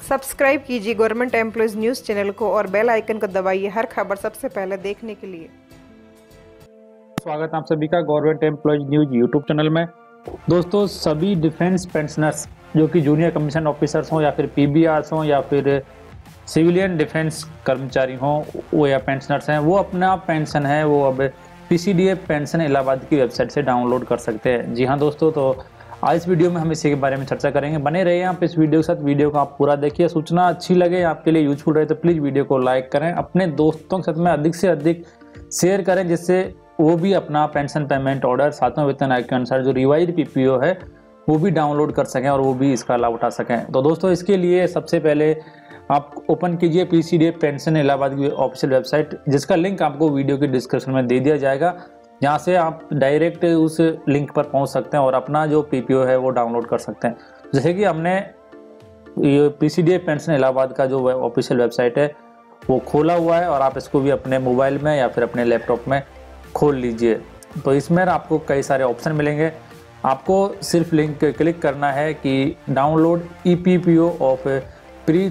Subscribe कीजिए government employees news channel को और बेल आइकन को दबाइए हर खबर सबसे पहले देखने के लिए। स्वागत है आप सभी का government employees news YouTube channel में। दोस्तों, सभी डिफेंस पेंशनर्स जो कि जूनियर कमीशन ऑफिसर्स हों या फिर पीबीआर्स हों या फिर सिविलियन डिफेंस कर्मचारी हों वो या पेंशनर्स हैं, वो अपना पेंशन है वो अब पीसीडीएफ पेंशन इलाहाबाद की वेबसाइट से डाउनलोड कर सकते हैं। जी हाँ दोस्तों, तो आज इस वीडियो में हम इसी के बारे में चर्चा करेंगे। बने रहिए आप इस वीडियो के साथ। वीडियो को आप पूरा देखिए। सूचना अच्छी लगे, आपके लिए यूजफुल रहे तो प्लीज़ वीडियो को लाइक करें, अपने दोस्तों के साथ में अधिक से अधिक शेयर करें, जिससे वो भी अपना पेंशन पेमेंट ऑर्डर 7वें वेतन आयोग के अनुसार जो रिवाइज पीपीओ है वो भी डाउनलोड कर सकें और वो भी इसका लाभ उठा सकें। तो दोस्तों, इसके लिए सबसे पहले आप ओपन कीजिए पीसीडीएफ पेंशन इलाहाबाद की ऑफिशियल वेबसाइट, जिसका लिंक आपको वीडियो के डिस्क्रिप्शन में दे दिया जाएगा। यहाँ से आप डायरेक्ट उस लिंक पर पहुँच सकते हैं और अपना जो पीपीओ है वो डाउनलोड कर सकते हैं। जैसे कि हमने ये पीसीडीएफ पेंशन इलाहाबाद का जो ऑफिशियल वेबसाइट है वो खोला हुआ है और आप इसको भी अपने मोबाइल में या फिर अपने लैपटॉप में खोल लीजिए। तो इसमें आपको कई सारे ऑप्शन मिलेंगे। आपको सिर्फ लिंक क्लिक करना है कि download ePPO of pre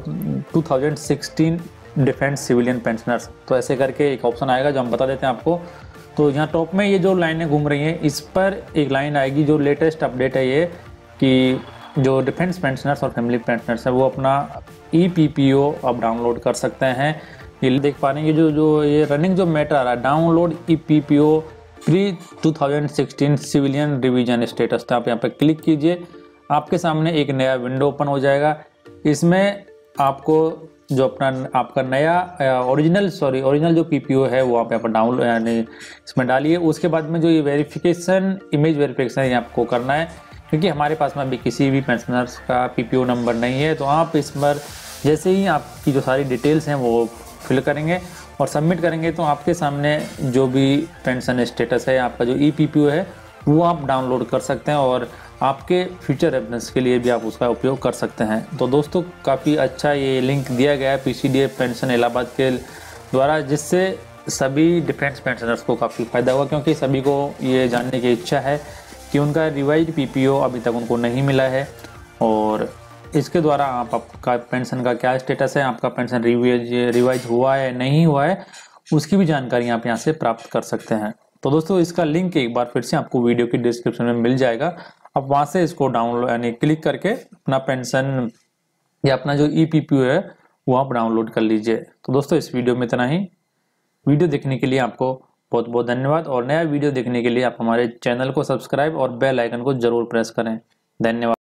2016 defence civilian pensioners. तो ऐसे करके एक ऑप्शन आएगा जो हम बता देते हैं आपको। तो यहाँ टॉप में ये जो लाइनें घूम रही हैं, इस पर एक लाइन आएगी जो लेटेस्ट अपडेट है ये कि जो डिफेंस पेंशनर्स और फैमिली पेंशनर्स हैं वो अपना ईपीपीओ अब डाउनलोड कर सकते हैं। ये देख पा रहे हैं जो ये रनिंग जो मैटर आ रहा है, download ePPO pre 2016 civilian revision status. तो आप यहाँ पे क्लिक कीजिए, आपके सामने एक नया विंडो ओपन हो जाएगा। इसमें आपको जो आपका नया ओरिजिनल जो पीपीओ है वो आप यहाँ पर डाउनलोड यानी इसमें डालिए। उसके बाद में जो ये वेरिफिकेशन इमेज वेरिफिकेशन ये आपको करना है, क्योंकि हमारे पास में अभी किसी भी पेंशनर्स का पीपीओ नंबर नहीं है। तो आप इस पर जैसे ही आपकी जो सारी डिटेल्स हैं वो फिल करेंगे और सबमिट करेंगे तो आपके सामने जो भी पेंशन स्टेटस है, आपका जो ईपीपीओ है वो आप डाउनलोड कर सकते हैं और आपके फ्यूचर रेफरेंस के लिए भी आप उसका उपयोग कर सकते हैं। तो दोस्तों, काफ़ी अच्छा ये लिंक दिया गया है पीसीडीएफ पेंशन इलाहाबाद के द्वारा, जिससे सभी डिफेंस पेंशनर्स को काफ़ी फ़ायदा हुआ, क्योंकि सभी को ये जानने की इच्छा है कि उनका रिवाइज पीपीओ अभी तक उनको नहीं मिला है और इसके द्वारा आपका पेंशन का क्या स्टेटस है, आपका पेंशन रिवाइज हुआ है नहीं हुआ है, उसकी भी जानकारी आप यहाँ से प्राप्त कर सकते हैं। तो दोस्तों, इसका लिंक एक बार फिर से आपको वीडियो की डिस्क्रिप्शन में मिल जाएगा। आप वहाँ से इसको डाउनलोड यानी क्लिक करके अपना पेंशन या अपना जो ईपीपीओ है वो आप डाउनलोड कर लीजिए। तो दोस्तों, इस वीडियो में इतना ही। वीडियो देखने के लिए आपको बहुत बहुत धन्यवाद और नया वीडियो देखने के लिए आप हमारे चैनल को सब्सक्राइब और बेल आइकन को जरूर प्रेस करें। धन्यवाद।